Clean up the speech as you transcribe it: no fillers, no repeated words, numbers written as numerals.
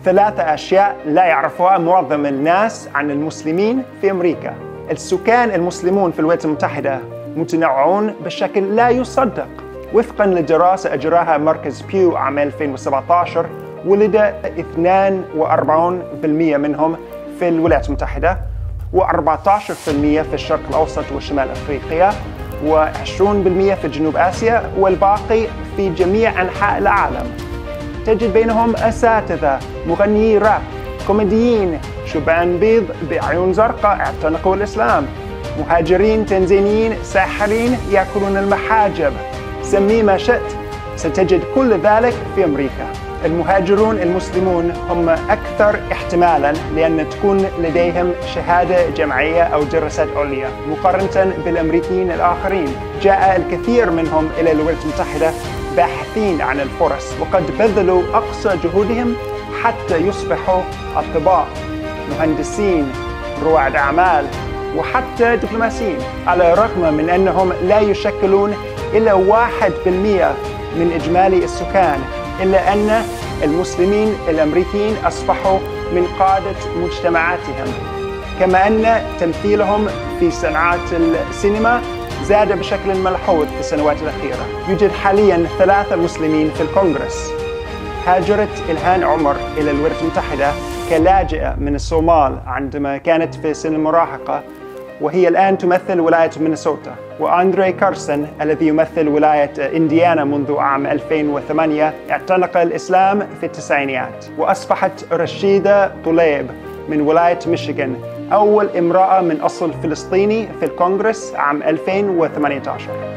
3 أشياء لا يعرفها معظم الناس عن المسلمين في أمريكا. السكان المسلمون في الولايات المتحدة متنوعون بشكل لا يصدق. وفقاً لدراسة أجراها مركز بيو عام 2017، ولد 42% منهم في الولايات المتحدة، و14% في الشرق الأوسط وشمال أفريقيا، و20% في جنوب آسيا، والباقي في جميع أنحاء العالم. تجد بينهم أساتذة، مغنيي راب، كوميديين، شبان بيض بعيون زرقاء اعتنقوا الإسلام، مهاجرين تنزانيين، ساحرين يأكلون المحاجب. سميه ما شئت، ستجد كل ذلك في أمريكا. المهاجرون المسلمون هم أكثر احتمالاً لأن تكون لديهم شهادة جامعية أو دراسات عليا مقارنة بالأمريكيين الآخرين. جاء الكثير منهم إلى الولايات المتحدة باحثين عن الفرص، وقد بذلوا أقصى جهودهم حتى يصبحوا أطباء، مهندسين، رواد أعمال، وحتى دبلوماسيين، على الرغم من أنهم لا يشكلون إلا 1% من إجمالي السكان، إلا أن المسلمين الأمريكيين أصبحوا من قادة مجتمعاتهم، كما أن تمثيلهم في صناعة السينما زاد بشكل ملحوظ في السنوات الأخيرة. يوجد حالياً 3 مسلمين في الكونغرس. هاجرت إلهان عمر إلى الولايات المتحدة كلاجئة من الصومال عندما كانت في سن المراهقة، وهي الآن تمثل ولاية مينيسوتا. وأندري كارسون الذي يمثل ولاية إنديانا منذ عام 2008 اعتنق الإسلام في التسعينيات. وأصبحت رشيدة طليب من ولاية ميشيغان أول امرأة من أصل فلسطيني في الكونغرس عام 2018.